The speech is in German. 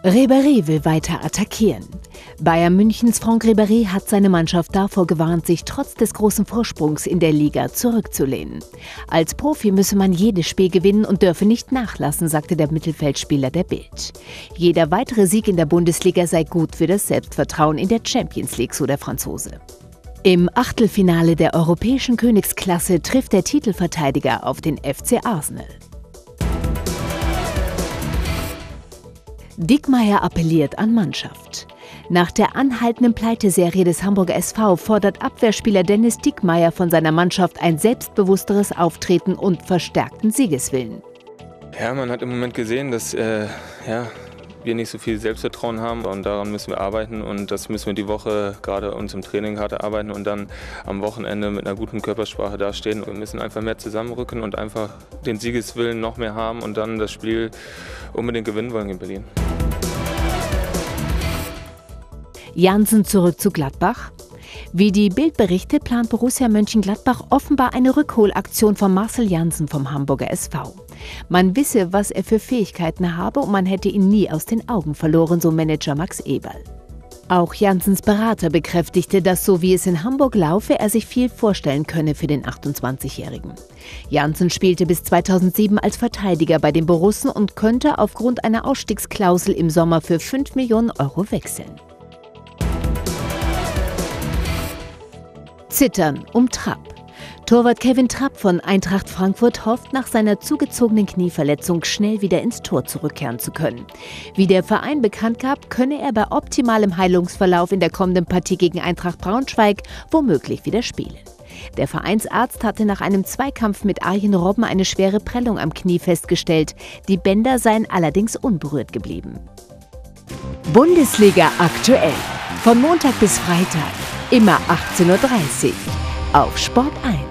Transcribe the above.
Ribéry will weiter attackieren. Bayern Münchens Franck Ribéry hat seine Mannschaft davor gewarnt, sich trotz des großen Vorsprungs in der Liga zurückzulehnen. Als Profi müsse man jedes Spiel gewinnen und dürfe nicht nachlassen, sagte der Mittelfeldspieler der Bild. Jeder weitere Sieg in der Bundesliga sei gut für das Selbstvertrauen in der Champions League, so der Franzose. Im Achtelfinale der europäischen Königsklasse trifft der Titelverteidiger auf den FC Arsenal. Diekmeyer appelliert an Mannschaft. Nach der anhaltenden Pleiteserie des Hamburger SV fordert Abwehrspieler Dennis Diekmeyer von seiner Mannschaft ein selbstbewussteres Auftreten und verstärkten Siegeswillen. Ja, man hat im Moment gesehen, dass wir nicht so viel Selbstvertrauen haben und daran müssen wir arbeiten und das müssen wir die Woche gerade uns im Training hart erarbeiten und dann am Wochenende mit einer guten Körpersprache dastehen. Wir müssen einfach mehr zusammenrücken und einfach den Siegeswillen noch mehr haben und dann das Spiel unbedingt gewinnen wollen in Berlin. Jansen zurück zu Gladbach. Wie die Bild berichtet, plant Borussia Mönchengladbach offenbar eine Rückholaktion von Marcel Jansen vom Hamburger SV. Man wisse, was er für Fähigkeiten habe und man hätte ihn nie aus den Augen verloren, so Manager Max Eberl. Auch Jansens Berater bekräftigte, dass so wie es in Hamburg laufe, er sich viel vorstellen könne für den 28-Jährigen. Jansen spielte bis 2007 als Verteidiger bei den Borussen und könnte aufgrund einer Ausstiegsklausel im Sommer für 5 Millionen Euro wechseln. Zittern um Trapp. Torwart Kevin Trapp von Eintracht Frankfurt hofft, nach seiner zugezogenen Knieverletzung schnell wieder ins Tor zurückkehren zu können. Wie der Verein bekannt gab, könne er bei optimalem Heilungsverlauf in der kommenden Partie gegen Eintracht Braunschweig womöglich wieder spielen. Der Vereinsarzt hatte nach einem Zweikampf mit Arjen Robben eine schwere Prellung am Knie festgestellt. Die Bänder seien allerdings unberührt geblieben. Bundesliga aktuell. Von Montag bis Freitag. Immer 18:30 Uhr auf Sport 1.